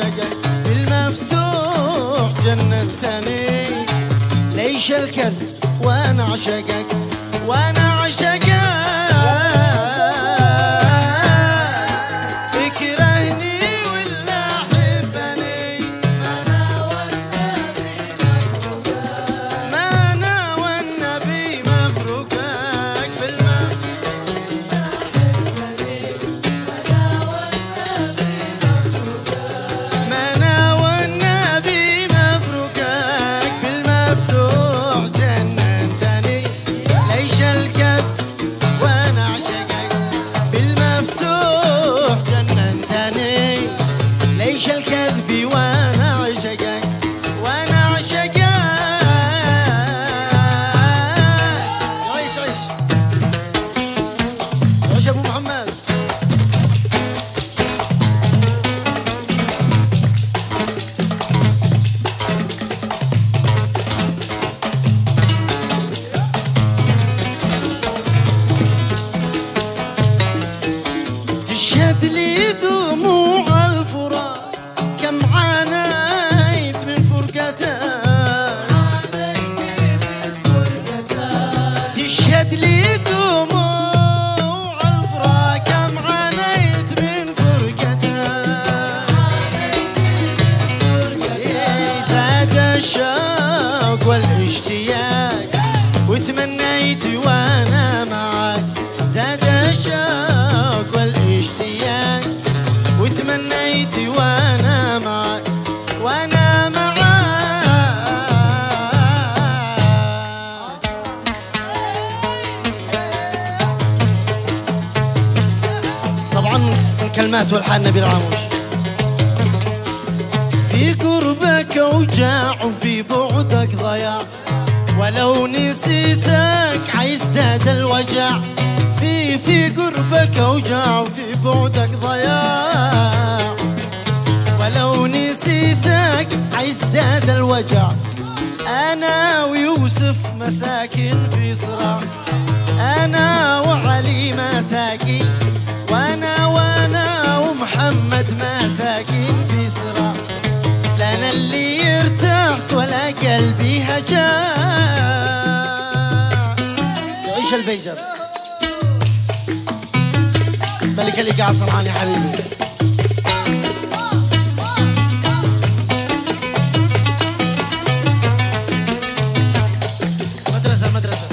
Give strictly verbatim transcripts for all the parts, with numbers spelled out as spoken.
عشقك بالمفتوح جننتني. ليش الكذب وانا عشقك وانا عشقك الكذب وانا عشقك وانا عشقك. عيش عيش عيش ابو محمد. تشهد لي دموع الفراق كم عانيت من فرقتك. تشهد لي دموع الفراق كم عانيت من فرقتك. زاد الشوق والاشتياق وتمنيت وانا معك. زاد الشوق والاشتياق وتمنيت وانا معك وانا معك. طبعا من كلمات والحان نبيل عاموش. في قربك اوجاع وفي بعدك ضياع ولو نسيتك عيزداد الوجع. في في قربك اوجاع وفي بعدك ضياع ولو نسيتك عيزداد الوجع. انا ويوسف مساكين في صراع. انا وعلي مساكين وانا وانا ومحمد مساكين في صراع. لا انا اللي ارتحت ولا قلبي هجاع. يعيش البيجر ملك الايقاع صنعاني حبيبي. مدرسة مدرسة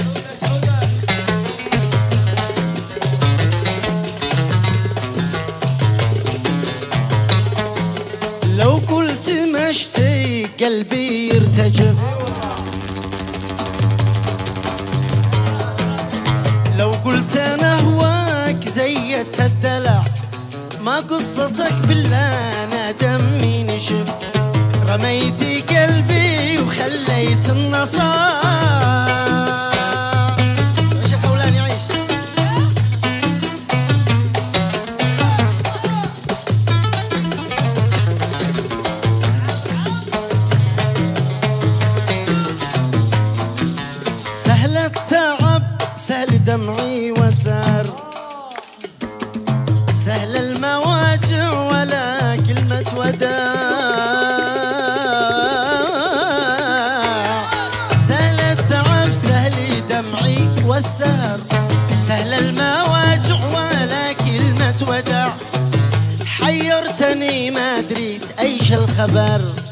لو قلت مشتي قلبي يرتجف. لو قلت انا هواك زيت الدلع ما قصتك بالله انا دمي نشف. رميتي قلبي وخليت النصار. عيش يا خولاني عيش. سهل التعب سهل دمعي وسار. سهل المواجع ولا كلمة وداع. سهل التعب سهل دمعي والسهر. سهل المواجع ولا كلمة وداع. حيرتني ما دريت ايش الخبر.